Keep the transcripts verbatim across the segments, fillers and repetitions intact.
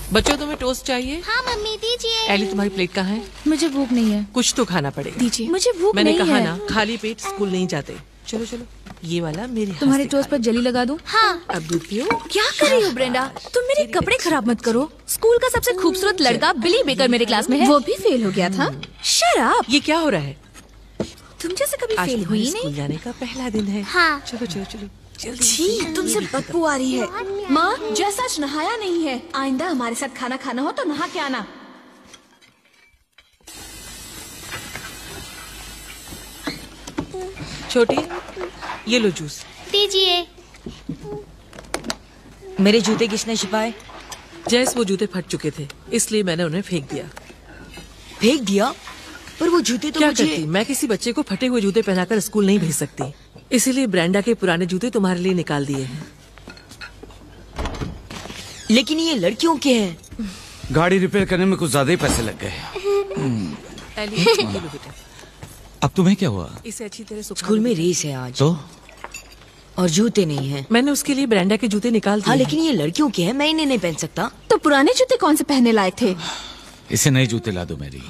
बच्चों तुम्हें टोस्ट चाहिए? हाँ मम्मी दीजिए। एली तुम्हारी प्लेट कहाँ है? मुझे भूख नहीं है। कुछ तो खाना पड़ेगा। दीजिए। मुझे भूख मैंने नहीं कहा है। ना, खाली पेट स्कूल नहीं जाते। चलो चलो, ये वाला मेरे हाथ तुम्हारे से टोस्ट खा पर जली लगा दूं? हाँ। अब दूध पियो। क्या कर रही हो ब्रेंडा? तुम मेरे कपड़े खराब मत करो। स्कूल का सबसे खूबसूरत लड़का बिली बेकर मेरे क्लास में है। वो भी फेल हो गया था। शराब। ये क्या हो रहा है? तुम जैसे कभी आज फेल तुम्हारे हुई स्कूल नहीं। जाने का पहला दिन है। हाँ। चलो चलो चलो जल्दी। छी, तुमसे बदबू आ रही है। माँ, जैसा आज नहाया नहीं है, आइंदा हमारे साथ खाना खाना हो तो नहा के आना। छोटी, ये लो जूस। दीजिए। मेरे जूते किसने छिपाए? जैस, वो जूते फट चुके थे, इसलिए मैंने उन्हें फेंक दिया। फेंक दिया? पर वो जूते तो क्या मुझे... करती? मैं किसी बच्चे को फटे हुए जूते पहनाकर स्कूल नहीं भेज सकती, इसीलिए ब्रेंडा के पुराने जूते तुम्हारे लिए निकाल दिए हैं। लेकिन ये लड़कियों के हैं। गाड़ी रिपेयर करने में कुछ ज्यादा ही पैसे लग गए। एली, ये लो बेटा। अब तुम्हें क्या हुआ? इसे अच्छी तरह सुखा स्कूल लो में बेटा। रेस है आज तो और जूते नहीं हैं। मैंने उसके लिए ब्रेंडा के जूते निकाल दिए हाँ, हैं। लेकिन ये लड़कियों के हैं, मैं इन्हें नहीं पहन सकता। तो पुराने जूते कौन से पहनने लायक थे? इसे नए जूते ला दो मेरी।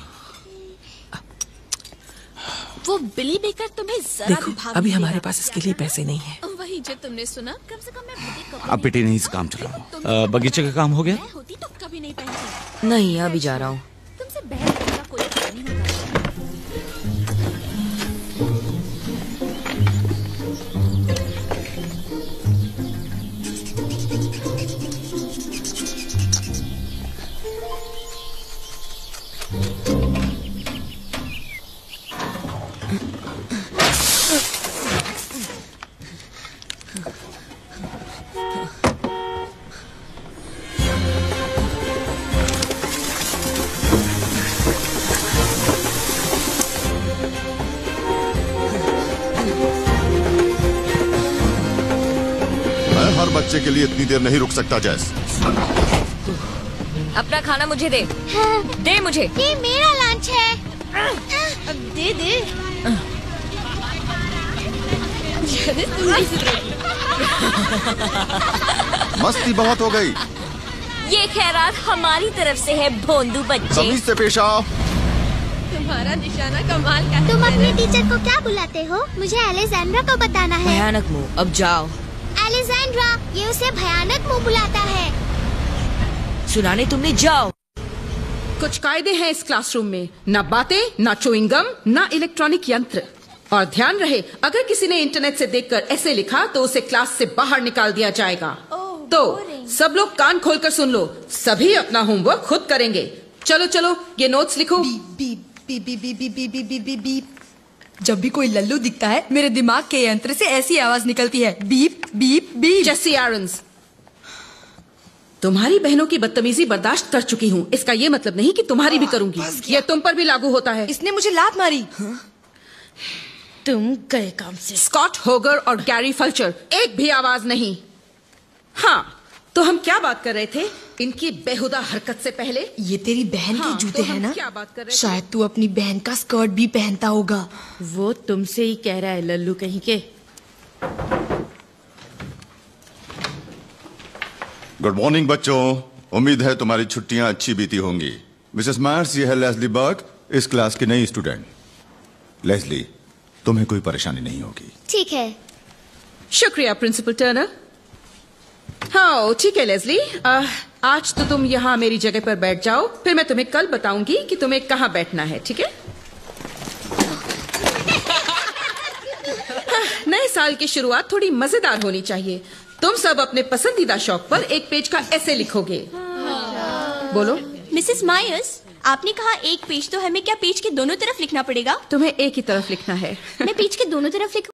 वो बिली बेकर तुम्हें जरा देखो, भी भाग अभी नहीं हमारे देगा। पास इसके लिए पैसे नहीं है। वही जो तुमने सुना। कम से कम मैं बुटीक कपड़े अब बेटी नहीं, से काम चलाओ। बगीचे का काम हो गया? मैं होती तो कभी नहीं पहनती। नहीं, अभी जा रहा हूँ। तुमसे बहस करने का कोई कारण नहीं होता। मैं हर बच्चे के लिए इतनी देर नहीं रुक सकता जैस। अपना खाना मुझे दे। दे मुझे। ये मेरा लंच है। अब दे दे। मस्ती बहुत हो गई। ये खैरात हमारी तरफ से है भोंदू बच्चे। तमीज से पेश आओ। तुम्हारा निशाना कमाल का है। तुम अपने टीचर को क्या बुलाते हो? मुझे एलेक्जेंड्रा को बताना है। भयानक मुंह, अब जाओ। एलेक्जेंड्रा, ये उसे भयानक मुंह बुलाता है। सुनाने तुमने, जाओ। कुछ कायदे हैं इस क्लासरूम में। ना बातें, ना चोइंगम, ना इलेक्ट्रॉनिक यंत्र। और ध्यान रहे, अगर किसी ने इंटरनेट से देखकर ऐसे लिखा तो उसे क्लास से बाहर निकाल दिया जाएगा। तो सब लोग कान खोलकर सुन लो, सभी अपना होमवर्क खुद करेंगे। चलो चलो, ये नोट्स लिखो। Beep beep beep beep beep beep beep beep beep. जब भी कोई लल्लू दिखता है, मेरे दिमाग के यंत्र से ऐसी आवाज निकलती है, beep beep beep. Jesse Aarons, तुम्हारी बहनों की बदतमीजी बर्दाश्त कर चुकी हूँ। इसका ये मतलब नहीं कि तुम्हारी भी करूंगी। ये तुम पर भी लागू होता है। इसने मुझे लात मारी। तुम गए काम से। स्कॉट होगर और गैरी फल्चर, एक भी आवाज नहीं। हाँ, तो हम क्या बात कर रहे थे? इनकी बेहुदा हरकत से पहले ये तेरी बहन हाँ, के जूते तो हम हैं ना? क्या बात कर रहे थे? शायद तू अपनी बहन का स्कर्ट भी पहनता होगा। वो तुमसे ही कह रहा है लल्लू कहीं के। गुड मॉर्निंग बच्चों, उम्मीद है तुम्हारी छुट्टियां अच्छी बीती होंगी। मिसेस मार्स, ये है लेस्ली बर्क, इस क्लास की नई स्टूडेंट। लेस्ली, तुम्हें कोई परेशानी नहीं होगी। ठीक है। शुक्रिया प्रिंसिपल टर्नर। हाँ ठीक है लेस्ली, आ, आज तो तुम यहाँ मेरी जगह पर बैठ जाओ, फिर मैं तुम्हें कल बताऊंगी कि तुम्हें कहाँ बैठना है, ठीक है? नए साल की शुरुआत थोड़ी मजेदार होनी चाहिए। तुम सब अपने पसंदीदा शौक पर एक पेज का ऐसे लिखोगे। बोलो। मिसेस मायर्स, आपने कहा एक पेज, तो हमें क्या पेज के दोनों तरफ लिखना पड़ेगा? तुम्हें एक ही तरफ लिखना है। मैं पेज के दोनों तरफ लिखूं?